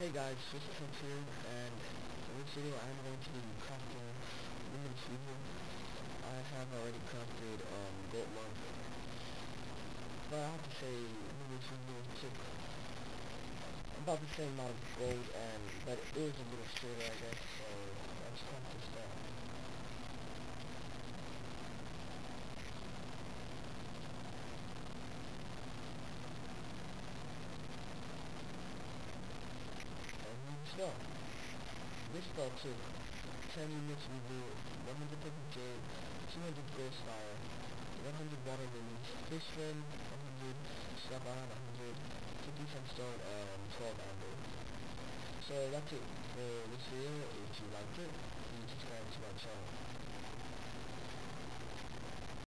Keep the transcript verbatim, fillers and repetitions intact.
Hey guys, this is Trump here, and in this video I'm going to be crafting luminous weevil. I have already crafted um, gold monk, but I have to say luminous weevil took about the same amount of gold, and but it was a little shorter, I guess, so let's craft this down. And here we go. This spell took ten luminous weevil, one hundred purple jade, two hundred ghost fire, one hundred water lilies, fish fin, one hundred scrap iron, one hundred fifty sunstone, and twelve amber. So that's it for this video. If you liked it, please subscribe to my channel.